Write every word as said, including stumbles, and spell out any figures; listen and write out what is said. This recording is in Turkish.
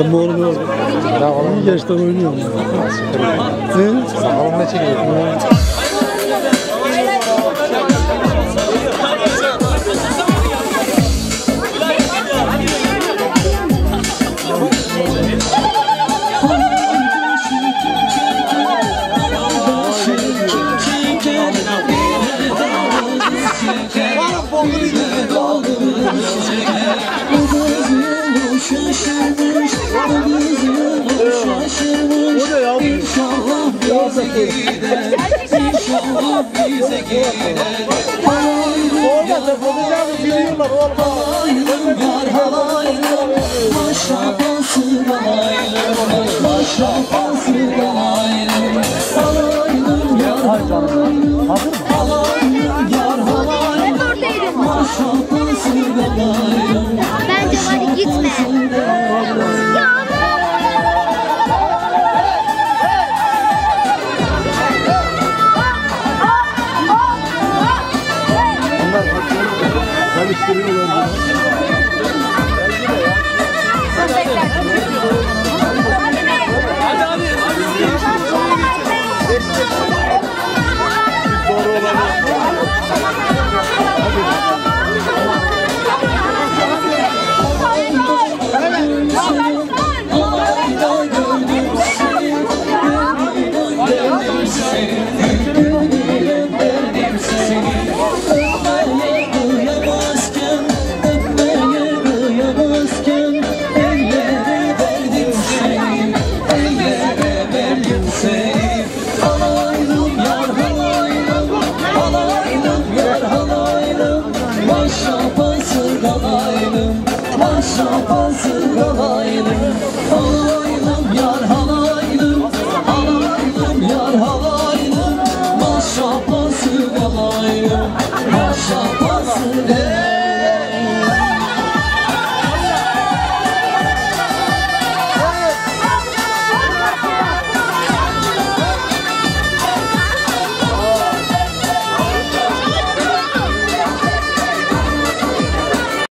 Benim oğlum yok. İyi gençten oynuyor. Sakalım ne çekiyor? O ne ya? İnşallah bize gider, inşallah bize gider. Olmaz, yapacağını biliyorlar oğlum. Halayım yar halayım, maşrafası galayım, maşrafası galayım. Halayım yar halayım, halayım yar halayım, maşrafası galayım. Bence hadi gitme. Maşrafası galayım, maşrafası galayım. Halayım yar halayım.